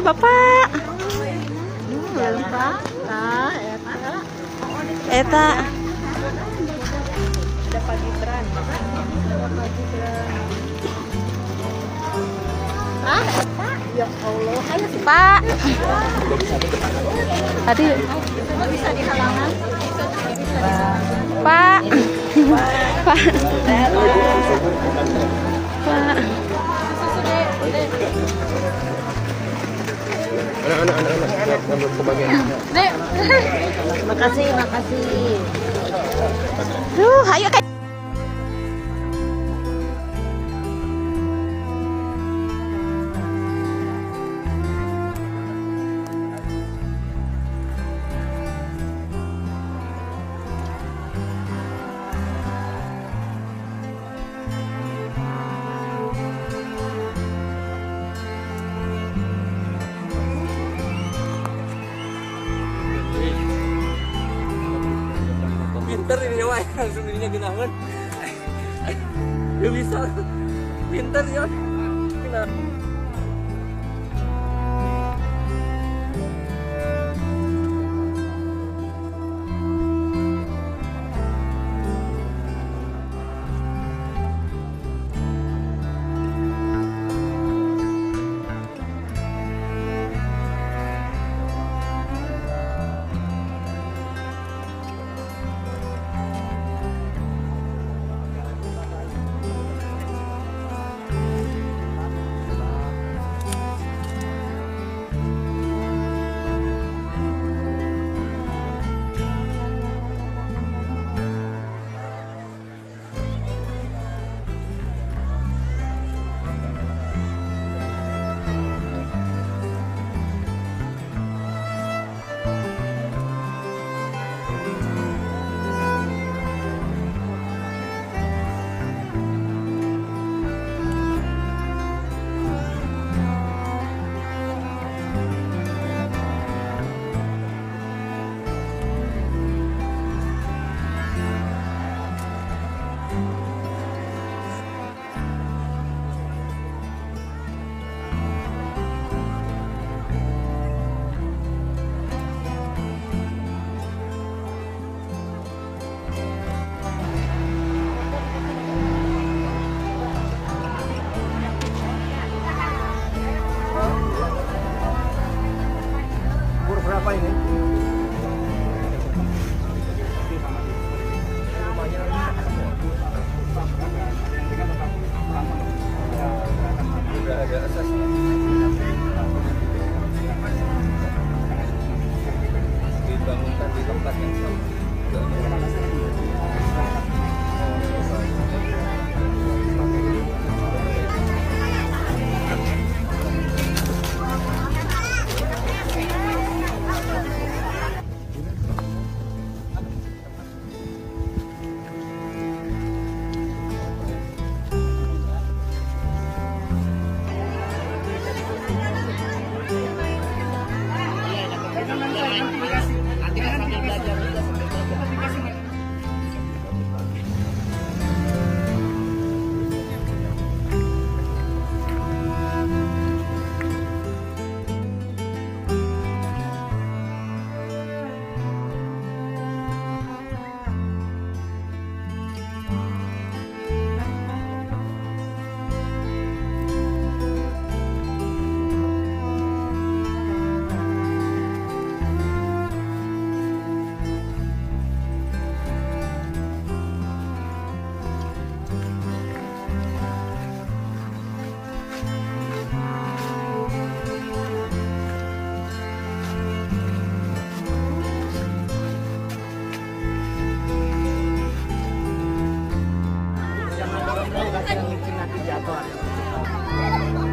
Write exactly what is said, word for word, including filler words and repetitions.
Bapak. Eta. Ada pagi beran. Ada pagi beran. Ah, Pak. Ya Allah, ayo sih. Pak. Tadi Bisa di halaman. Pak. Pak. Pak. Anak-anak, anak-anak, anak kebagian. Dek. Makasih, makasih. Duh, ayo kan. Pinter ini mah langsung dirinya genahan. Dia bisa. Pinter ya. Benar. Berapa ini? Udah ada asas. Dibangunkan di tempat yang sama. Yang mungkin nanti jatuh.